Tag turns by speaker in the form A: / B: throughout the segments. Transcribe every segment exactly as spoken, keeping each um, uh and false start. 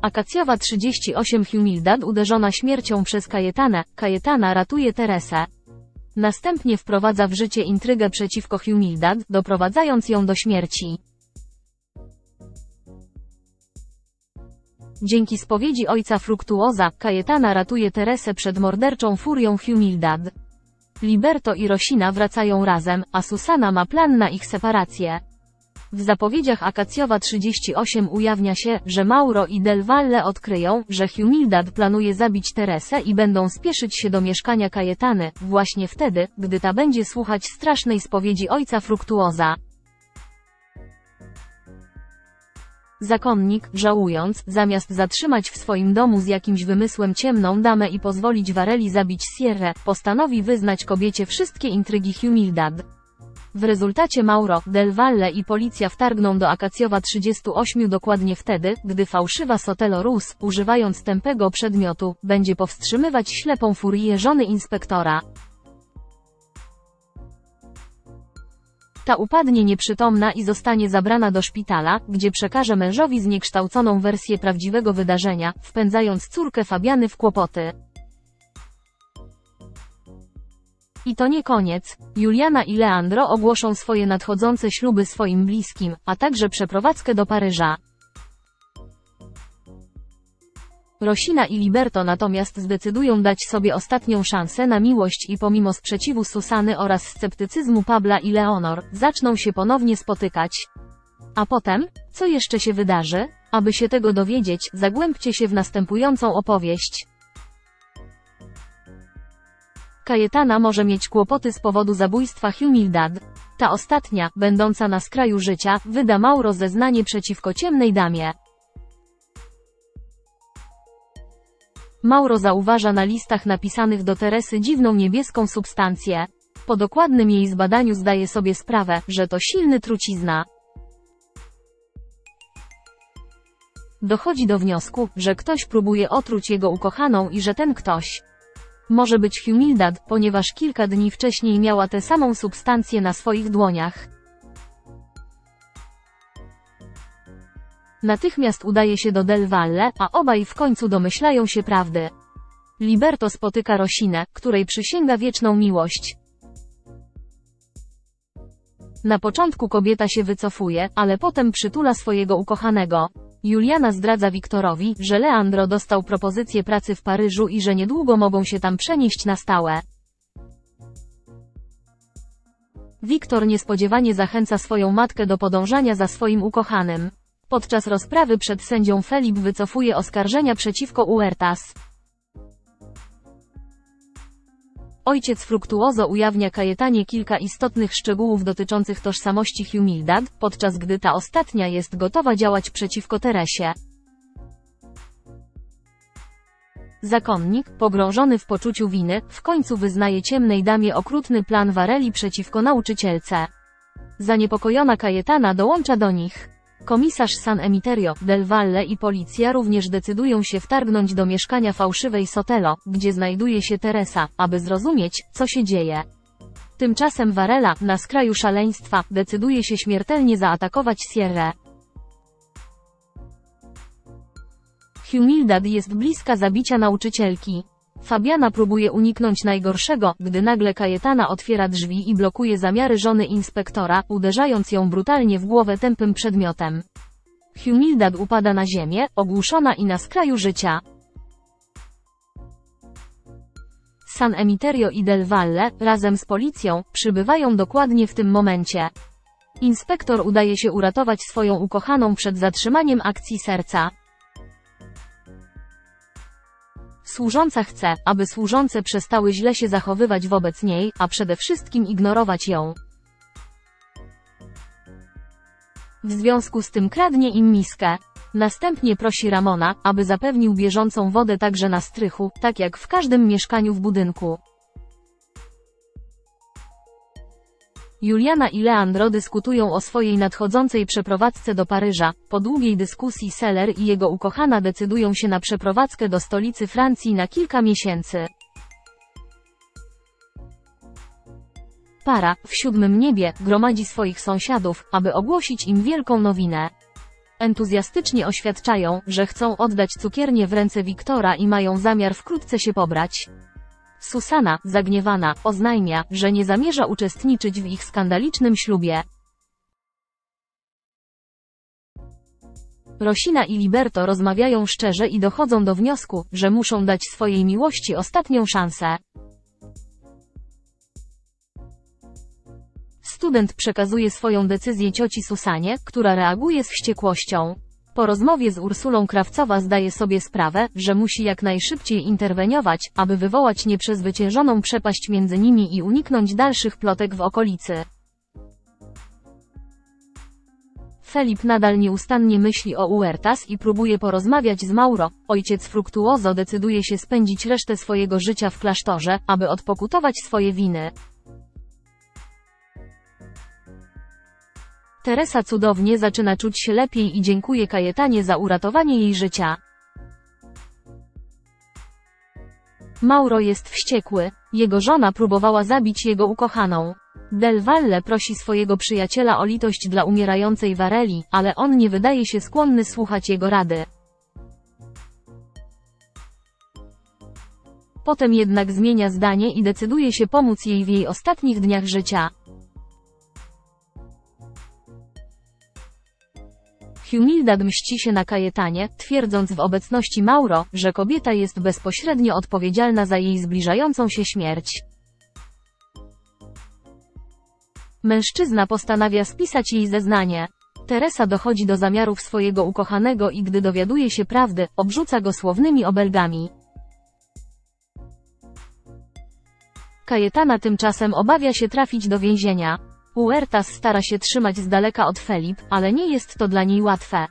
A: Akacjowa trzydzieści osiem Humildad uderzona śmiercią przez Kajetanę, Kajetana ratuje Teresę. Następnie wprowadza w życie intrygę przeciwko Humildad, doprowadzając ją do śmierci. Dzięki spowiedzi ojca Fructuosa, Kajetana ratuje Teresę przed morderczą furią Humildad. Liberto i Rosina wracają razem, a Susana ma plan na ich separację. W zapowiedziach Akacjowa trzydzieści osiem ujawnia się, że Mauro i Del Valle odkryją, że Humildad planuje zabić Teresę i będą spieszyć się do mieszkania Kajetany, właśnie wtedy, gdy ta będzie słuchać strasznej spowiedzi ojca Fructuosa. Zakonnik, żałując, zamiast zatrzymać w swoim domu z jakimś wymysłem ciemną damę i pozwolić Vareli zabić Sierrę, postanowi wyznać kobiecie wszystkie intrygi Humildad. W rezultacie Mauro, Del Valle i policja wtargną do Akacjowa trzydzieści osiem dokładnie wtedy, gdy fałszywa Sotelo Rus, używając tępego przedmiotu, będzie powstrzymywać ślepą furię żony inspektora. Ta upadnie nieprzytomna i zostanie zabrana do szpitala, gdzie przekaże mężowi zniekształconą wersję prawdziwego wydarzenia, wpędzając córkę Fabiany w kłopoty. I to nie koniec. Juliana i Leandro ogłoszą swoje nadchodzące śluby swoim bliskim, a także przeprowadzkę do Paryża. Rosina i Liberto natomiast zdecydują dać sobie ostatnią szansę na miłość i pomimo sprzeciwu Susany oraz sceptycyzmu Pabla i Leonor, zaczną się ponownie spotykać. A potem? Co jeszcze się wydarzy? Aby się tego dowiedzieć, zagłębcie się w następującą opowieść. Kajetana może mieć kłopoty z powodu zabójstwa Humildad. Ta ostatnia, będąca na skraju życia, wyda Mauro zeznanie przeciwko ciemnej damie. Mauro zauważa na listach napisanych do Teresy dziwną niebieską substancję. Po dokładnym jej zbadaniu zdaje sobie sprawę, że to silny trucizna. Dochodzi do wniosku, że ktoś próbuje otruć jego ukochaną i że ten ktoś może być Humildad, ponieważ kilka dni wcześniej miała tę samą substancję na swoich dłoniach. Natychmiast udaje się do Del Valle, a obaj w końcu domyślają się prawdy. Liberto spotyka Rosinę, której przysięga wieczną miłość. Na początku kobieta się wycofuje, ale potem przytula swojego ukochanego. Juliana zdradza Wiktorowi, że Leandro dostał propozycję pracy w Paryżu i że niedługo mogą się tam przenieść na stałe. Wiktor niespodziewanie zachęca swoją matkę do podążania za swoim ukochanym. Podczas rozprawy przed sędzią Felip wycofuje oskarżenia przeciwko Huertas. Ojciec Fructuoso ujawnia Kajetanie kilka istotnych szczegółów dotyczących tożsamości Humildad, podczas gdy ta ostatnia jest gotowa działać przeciwko Teresie. Zakonnik, pogrążony w poczuciu winy, w końcu wyznaje ciemnej damie okrutny plan Vareli przeciwko nauczycielce. Zaniepokojona Kajetana dołącza do nich. Komisarz San Emiterio, Del Valle i policja również decydują się wtargnąć do mieszkania fałszywej Sotelo, gdzie znajduje się Teresa, aby zrozumieć, co się dzieje. Tymczasem Varela, na skraju szaleństwa, decyduje się śmiertelnie zaatakować Sierrę. Humildad jest bliska zabicia nauczycielki. Fabiana próbuje uniknąć najgorszego, gdy nagle Kajetana otwiera drzwi i blokuje zamiary żony inspektora, uderzając ją brutalnie w głowę tępym przedmiotem. Humildad upada na ziemię, ogłuszona i na skraju życia. San Emiterio i Del Valle, razem z policją, przybywają dokładnie w tym momencie. Inspektor udaje się uratować swoją ukochaną przed zatrzymaniem akcji serca. Służąca chce, aby służące przestały źle się zachowywać wobec niej, a przede wszystkim ignorować ją. W związku z tym kradnie im miskę. Następnie prosi Ramona, aby zapewnił bieżącą wodę także na strychu, tak jak w każdym mieszkaniu w budynku. Juliana i Leandro dyskutują o swojej nadchodzącej przeprowadzce do Paryża. Po długiej dyskusji Seller i jego ukochana decydują się na przeprowadzkę do stolicy Francji na kilka miesięcy. Para, w siódmym niebie, gromadzi swoich sąsiadów, aby ogłosić im wielką nowinę. Entuzjastycznie oświadczają, że chcą oddać cukiernię w ręce Wiktora i mają zamiar wkrótce się pobrać. Susana, zagniewana, oznajmia, że nie zamierza uczestniczyć w ich skandalicznym ślubie. Rosina i Liberto rozmawiają szczerze i dochodzą do wniosku, że muszą dać swojej miłości ostatnią szansę. Student przekazuje swoją decyzję cioci Susanie, która reaguje z wściekłością. Po rozmowie z Ursulą Krawcowa zdaje sobie sprawę, że musi jak najszybciej interweniować, aby wywołać nieprzezwyciężoną przepaść między nimi i uniknąć dalszych plotek w okolicy. Felip nadal nieustannie myśli o Huertas i próbuje porozmawiać z Mauro. Ojciec Fructuoso decyduje się spędzić resztę swojego życia w klasztorze, aby odpokutować swoje winy. Teresa cudownie zaczyna czuć się lepiej i dziękuje Cayetanie za uratowanie jej życia. Mauro jest wściekły. Jego żona próbowała zabić jego ukochaną. Del Valle prosi swojego przyjaciela o litość dla umierającej Vareli, ale on nie wydaje się skłonny słuchać jego rady. Potem jednak zmienia zdanie i decyduje się pomóc jej w jej ostatnich dniach życia. Humildad mści się na Cayetanie, twierdząc w obecności Mauro, że kobieta jest bezpośrednio odpowiedzialna za jej zbliżającą się śmierć. Mężczyzna postanawia spisać jej zeznanie. Teresa dochodzi do zamiarów swojego ukochanego i gdy dowiaduje się prawdy, obrzuca go słownymi obelgami. Cayetana tymczasem obawia się trafić do więzienia. Huertas stara się trzymać z daleka od Felip, ale nie jest to dla niej łatwe.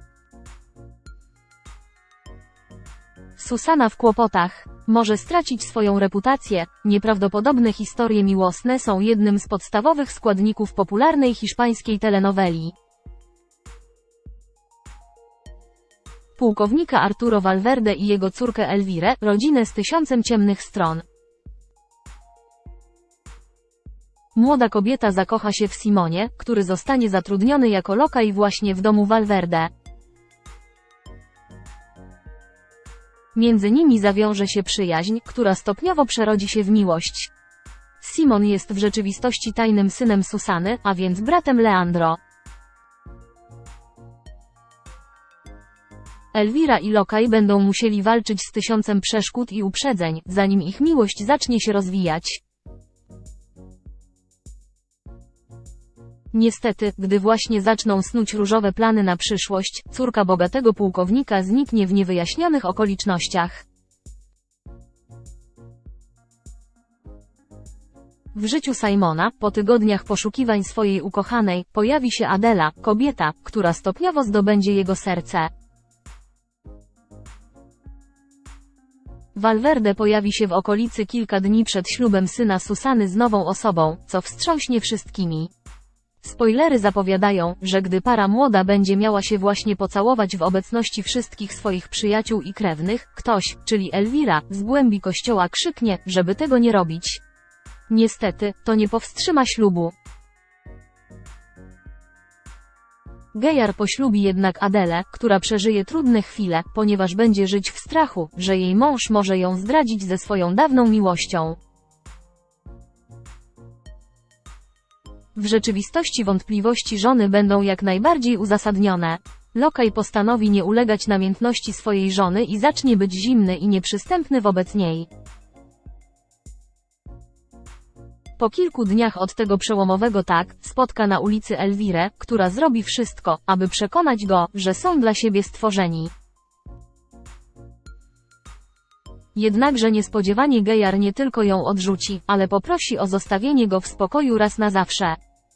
A: Susana w kłopotach. Może stracić swoją reputację. Nieprawdopodobne historie miłosne są jednym z podstawowych składników popularnej hiszpańskiej telenoweli. Pułkownika Arturo Valverde i jego córkę Elvirę, rodzinę z tysiącem ciemnych stron. Młoda kobieta zakocha się w Simonie, który zostanie zatrudniony jako lokaj właśnie w domu Valverde. Między nimi zawiąże się przyjaźń, która stopniowo przerodzi się w miłość. Simon jest w rzeczywistości tajnym synem Susany, a więc bratem Leandro. Elvira i lokaj będą musieli walczyć z tysiącem przeszkód i uprzedzeń, zanim ich miłość zacznie się rozwijać. Niestety, gdy właśnie zaczną snuć różowe plany na przyszłość, córka bogatego pułkownika zniknie w niewyjaśnionych okolicznościach. W życiu Simona, po tygodniach poszukiwań swojej ukochanej, pojawi się Adela, kobieta, która stopniowo zdobędzie jego serce. Valverde pojawi się w okolicy kilka dni przed ślubem syna Susany z nową osobą, co wstrząśnie wszystkimi. Spoilery zapowiadają, że gdy para młoda będzie miała się właśnie pocałować w obecności wszystkich swoich przyjaciół i krewnych, ktoś, czyli Elvira, z głębi kościoła krzyknie, żeby tego nie robić. Niestety, to nie powstrzyma ślubu. Gejar poślubi jednak Adelę, która przeżyje trudne chwile, ponieważ będzie żyć w strachu, że jej mąż może ją zdradzić ze swoją dawną miłością. W rzeczywistości wątpliwości żony będą jak najbardziej uzasadnione. Lokaj postanowi nie ulegać namiętności swojej żony i zacznie być zimny i nieprzystępny wobec niej. Po kilku dniach od tego przełomowego tak, spotka na ulicy Elvirę, która zrobi wszystko, aby przekonać go, że są dla siebie stworzeni. Jednakże niespodziewanie Gejar nie tylko ją odrzuci, ale poprosi o zostawienie go w spokoju raz na zawsze.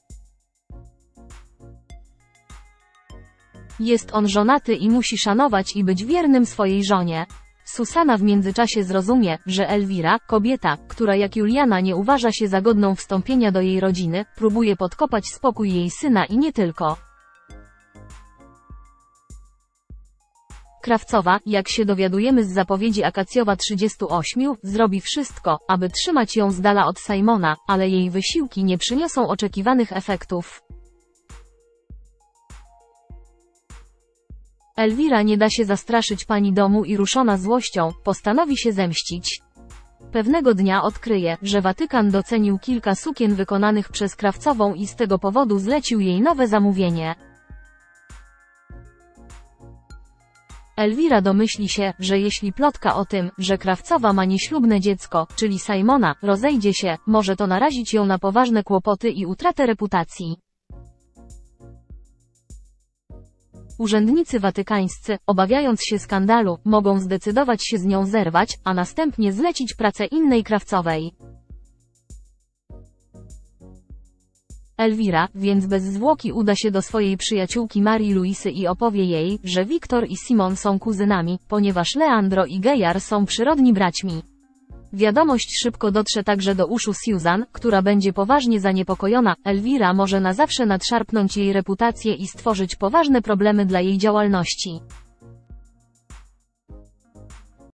A: Jest on żonaty i musi szanować i być wiernym swojej żonie. Susana w międzyczasie zrozumie, że Elvira, kobieta, która jak Juliana nie uważa się za godną wstąpienia do jej rodziny, próbuje podkopać spokój jej syna i nie tylko. Krawcowa, jak się dowiadujemy z zapowiedzi Akacjowa trzydzieści osiem, zrobi wszystko, aby trzymać ją z dala od Simona, ale jej wysiłki nie przyniosą oczekiwanych efektów. Elvira nie da się zastraszyć pani domu i ruszona złością, postanowi się zemścić. Pewnego dnia odkryje, że Watykan docenił kilka sukien wykonanych przez krawcową i z tego powodu zlecił jej nowe zamówienie. Elvira domyśli się, że jeśli plotka o tym, że krawcowa ma nieślubne dziecko, czyli Simona, rozejdzie się, może to narazić ją na poważne kłopoty i utratę reputacji. Urzędnicy watykańscy, obawiając się skandalu, mogą zdecydować się z nią zerwać, a następnie zlecić pracę innej krawcowej. Elvira, więc bez zwłoki uda się do swojej przyjaciółki Marii Luisy i opowie jej, że Wiktor i Simon są kuzynami, ponieważ Leandro i Gejar są przyrodni braćmi. Wiadomość szybko dotrze także do uszu Susan, która będzie poważnie zaniepokojona. Elvira może na zawsze nadszarpnąć jej reputację i stworzyć poważne problemy dla jej działalności.